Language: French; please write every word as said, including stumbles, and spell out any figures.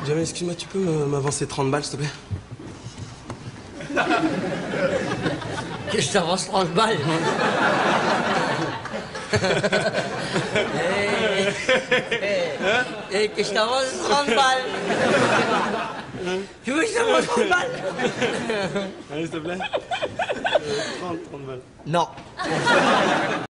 Jamel, excuse-moi, tu peux me- m'avancer trente balles, s'il te plaît? Qu'est-ce que t'avances trente balles? Eh, eh, eh, qu'est-ce que t'avances trente balles? Tu veux que je t'avance trente balles? Allez, s'il te plaît. trente, trente balles. Non.